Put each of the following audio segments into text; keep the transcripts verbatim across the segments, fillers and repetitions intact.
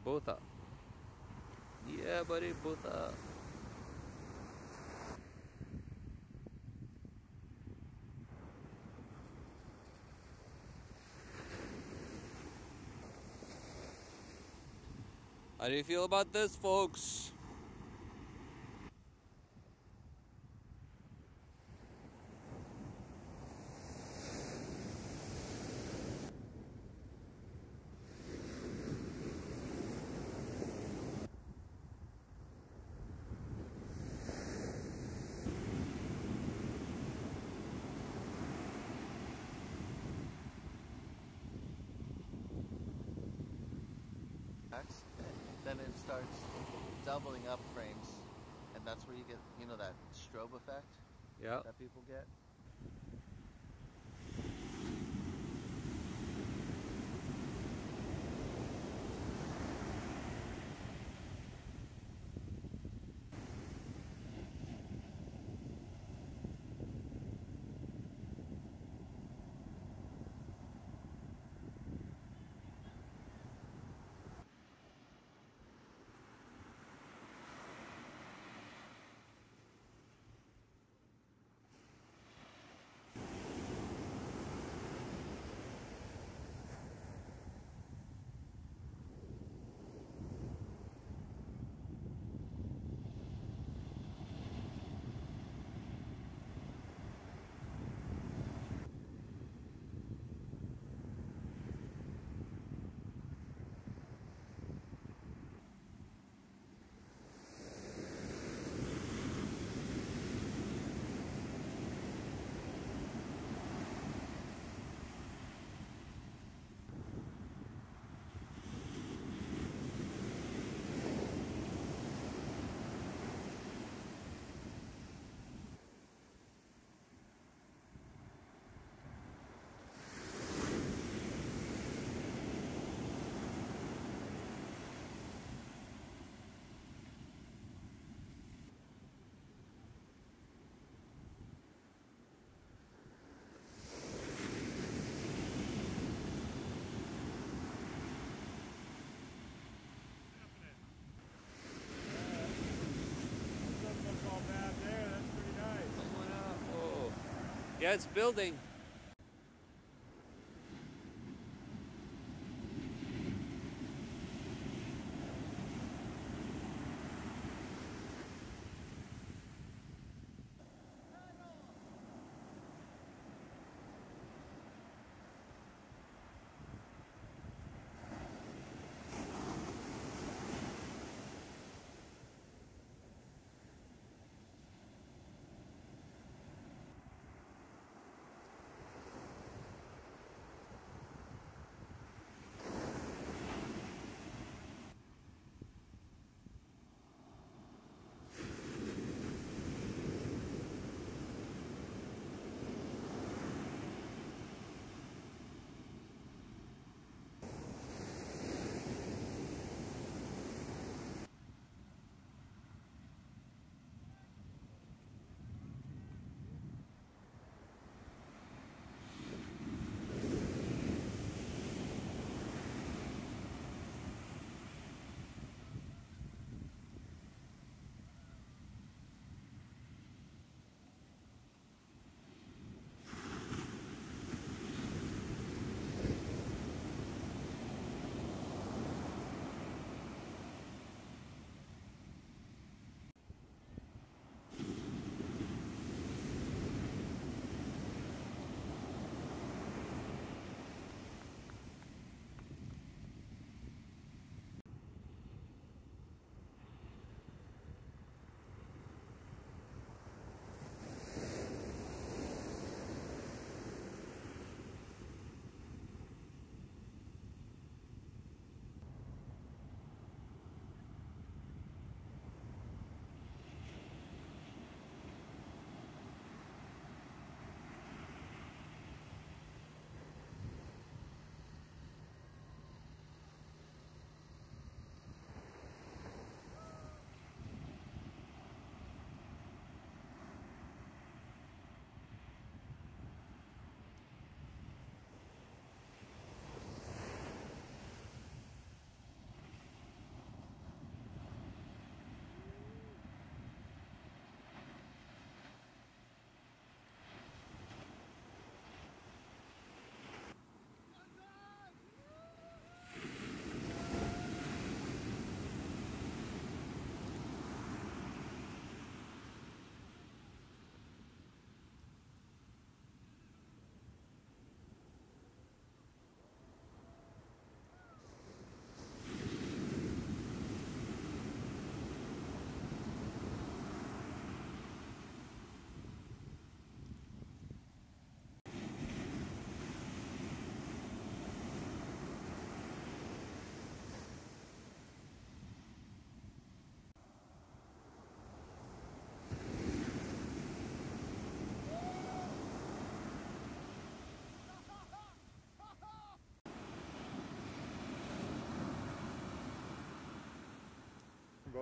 Both up. Yeah, buddy, both up. How do you feel about this, folks? Then it starts doubling up frames, and that's where you get, you know, that strobe effect Yeah. that people get. Yeah, it's building.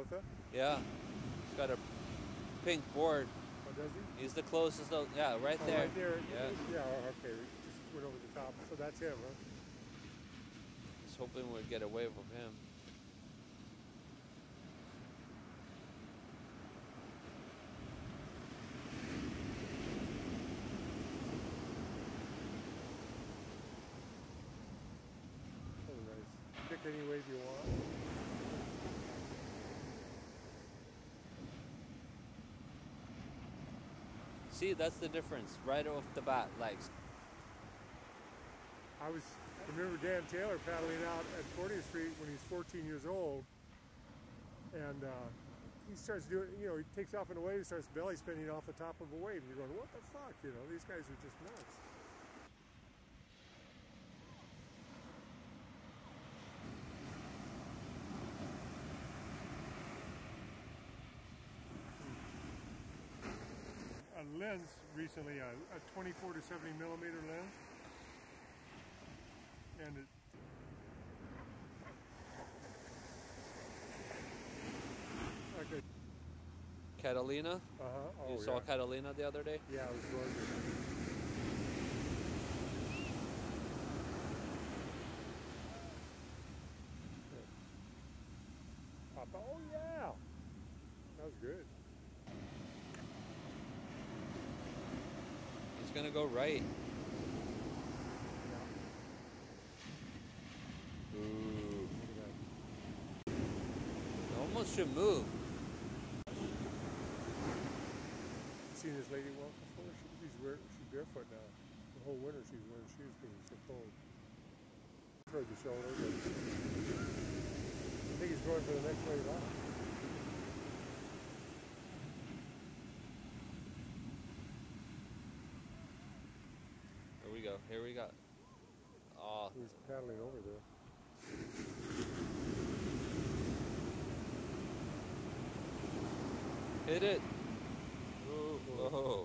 Kawartha? Yeah. He's got a pink board. Oh, does he? He's the closest, though. Yeah, right Oh, there. right there. Yeah. Yeah, oh, okay. We just went over the top. So that's him, huh? Just hoping we'd get a wave of him. Oh, nice. Pick any wave you want. See, that's the difference right off the bat. Like, I was, I remember Dan Taylor paddling out at fortieth Street when he's fourteen years old, and uh, he starts doing, you know, he takes off in a wave, starts belly spinning off the top of a wave, and you're going, what the fuck, you know, these guys are just nuts. A lens recently, a, a twenty-four to seventy millimeter lens, and it okay. Catalina. Uh-huh. Oh, You yeah. saw Catalina the other day? Yeah, it was gorgeous. Papa, oh yeah, that was good. He's gonna go right. Ooh. Look at that. It almost should move. Seen this lady walk before? She, she's wearing, she's barefoot now. The whole winter she's wearing shoes because it's so cold. Toward the shoulder, but I think he's going for the next wave out. Here we go. Here we go. Oh, He's paddling over there. hit it. Ooh, whoa.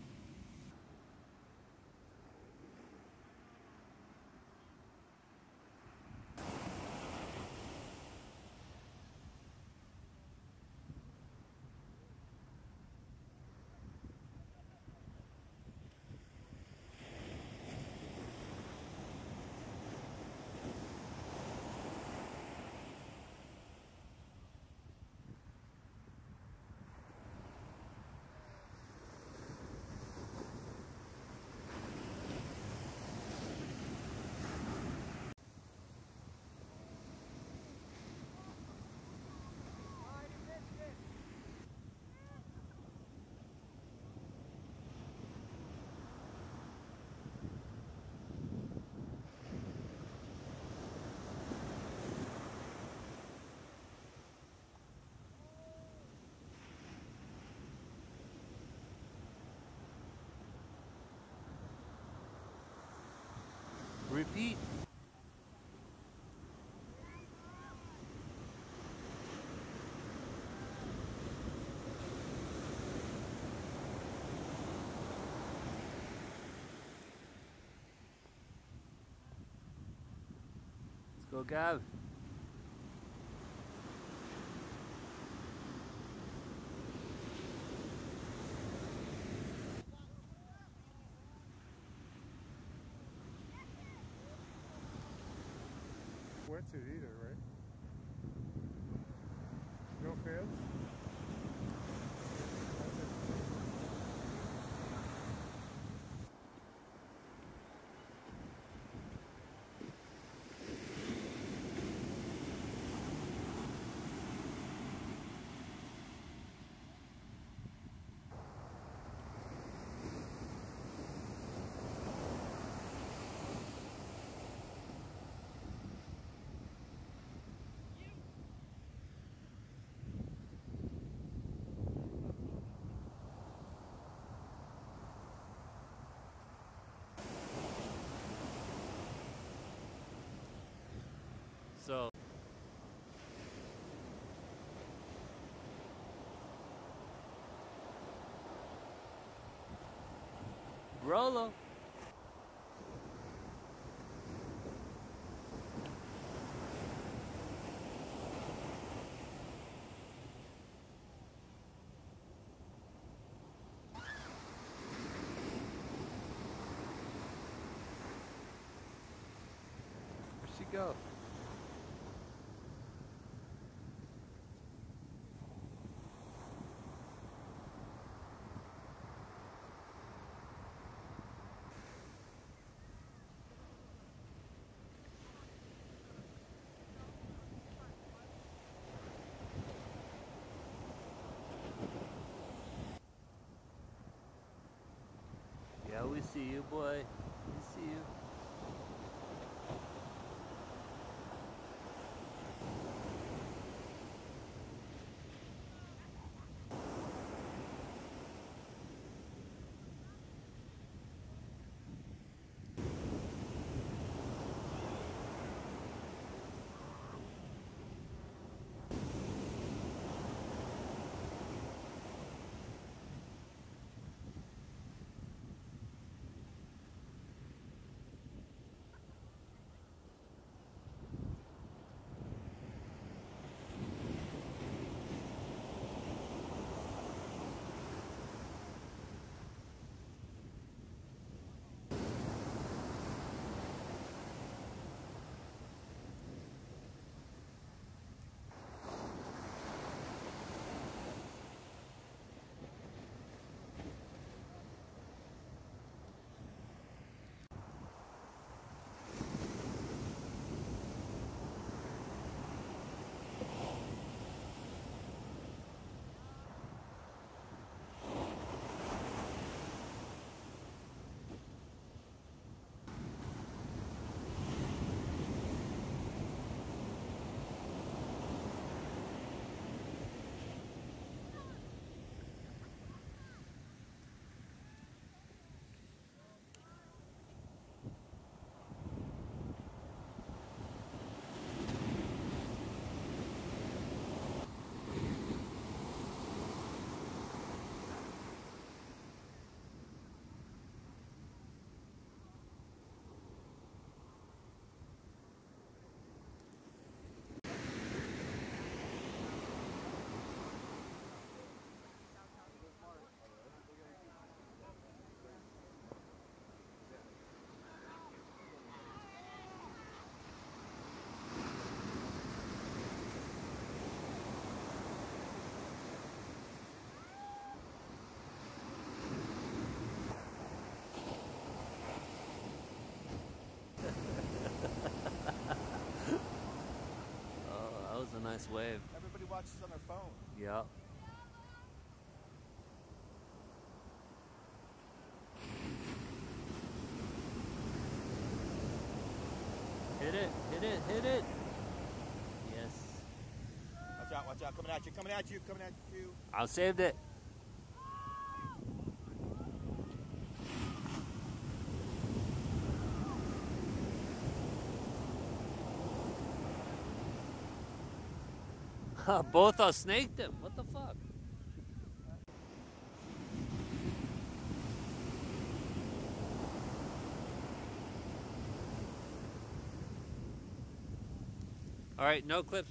Repeat. Let's go, Gav. Wetsuit either, right? No fins? That's it. So. Rolo. go. Yeah, we see you, boy. We see you. Oh, that was a nice wave. Everybody watches on their phone. Yeah. Hit it, hit it, hit it. Yes. Watch out, watch out. Coming at you, coming at you, coming at you. I saved it. Both us snaked him. What the fuck? All right, no clips.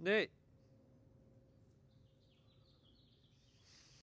Nate.